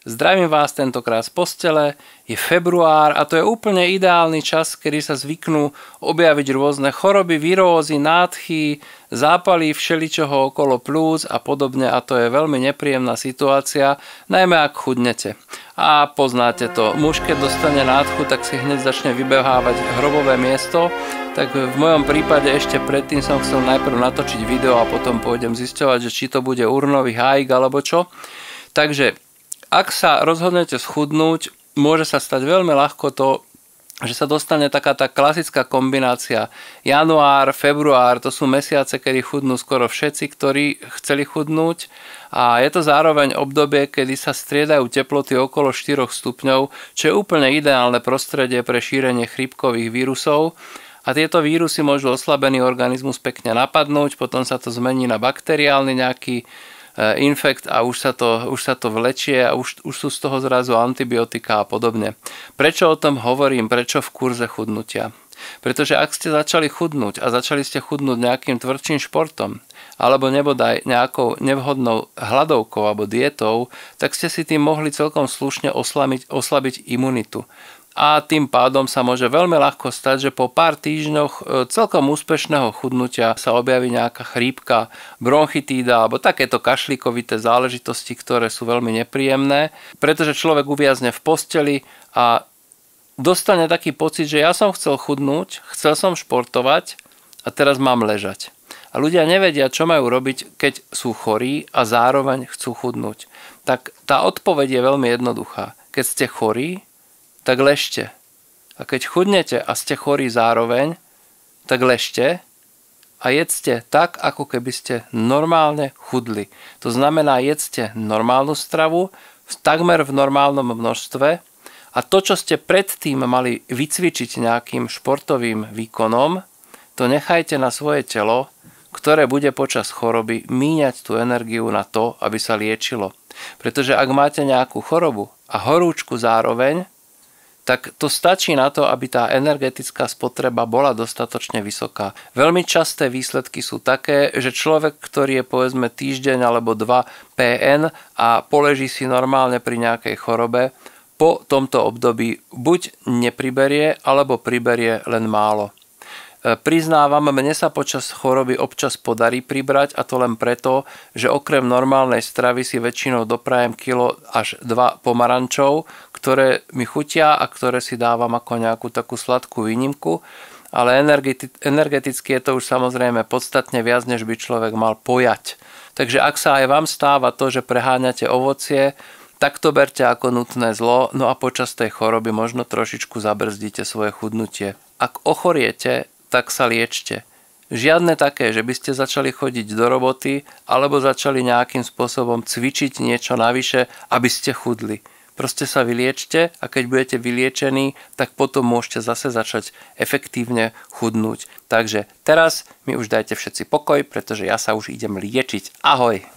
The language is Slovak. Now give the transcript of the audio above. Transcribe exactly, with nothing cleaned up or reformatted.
Zdravím vás tentokrát z postele, je február a to je úplne ideálny čas, kedy sa zvyknú objaviť rôzne choroby, virózy, nádchy, zápaly všeličoho okolo plúc a podobne a to je veľmi nepríjemná situácia, najmä ak chudnete. A poznáte to, muž keď dostane nádchu, tak si hneď začne vybehávať hrobové miesto, tak v mojom prípade ešte predtým som chcel najprv natočiť video a potom pôjdem zisťovať, že či to bude urnový hájik alebo čo. Takže ak sa rozhodnete schudnúť, môže sa stať veľmi ľahko to, že sa dostane taká tá klasická kombinácia január, február, to sú mesiace, kedy chudnú skoro všetci, ktorí chceli chudnúť a je to zároveň obdobie, kedy sa striedajú teploty okolo štyroch stupňov, čo je úplne ideálne prostredie pre šírenie chrípkových vírusov a tieto vírusy môžu oslabený organizmus pekne napadnúť, potom sa to zmení na bakteriálny nejaký infekt a už sa to, už sa to vlečie a už, už sú z toho zrazu antibiotika a podobne. Prečo o tom hovorím? Prečo v kurze chudnutia? Pretože ak ste začali chudnúť a začali ste chudnúť nejakým tvrdším športom alebo nebodaj nejakou nevhodnou hladovkou alebo dietou, tak ste si tým mohli celkom slušne oslabiť, oslabiť imunitu. A tým pádom sa môže veľmi ľahko stať, že po pár týždňoch celkom úspešného chudnutia sa objaví nejaká chrípka, bronchitída alebo takéto kašlíkovité záležitosti, ktoré sú veľmi nepríjemné, pretože človek uviazne v posteli a dostane taký pocit, že ja som chcel chudnúť, chcel som športovať a teraz mám ležať. A ľudia nevedia, čo majú robiť, keď sú chorí a zároveň chcú chudnúť. Tak tá odpoveď je veľmi jednoduchá. Keď ste chorí, tak ležte. A keď chudnete a ste chorí zároveň, tak ležte a jedzte tak, ako keby ste normálne chudli. To znamená, jedzte normálnu stravu, takmer v normálnom množstve a to, čo ste predtým mali vycvičiť nejakým športovým výkonom, to nechajte na svoje telo, ktoré bude počas choroby míňať tú energiu na to, aby sa liečilo. Pretože ak máte nejakú chorobu a horúčku zároveň, tak to stačí na to, aby tá energetická spotreba bola dostatočne vysoká. Veľmi časté výsledky sú také, že človek, ktorý je povedzme týždeň alebo dva pé en a poleží si normálne pri nejakej chorobe, po tomto období buď nepriberie, alebo priberie len málo. Priznávam, mne sa počas choroby občas podarí pribrať a to len preto, že okrem normálnej stravy si väčšinou doprajem kilo až dva pomarančov, ktoré mi chutia a ktoré si dávam ako nejakú takú sladkú výnimku, ale energeticky je to už samozrejme podstatne viac, než by človek mal pojať. Takže ak sa aj vám stáva to, že preháňate ovocie, tak to berte ako nutné zlo, no a počas tej choroby možno trošičku zabrzdíte svoje chudnutie. Ak ochoriete, tak sa liečte. Žiadne také, že by ste začali chodiť do roboty alebo začali nejakým spôsobom cvičiť niečo navyše, aby ste chudli. Proste sa vyliečte a keď budete vyliečení, tak potom môžete zase začať efektívne chudnúť. Takže teraz mi už dajte všetci pokoj, pretože ja sa už idem liečiť. Ahoj!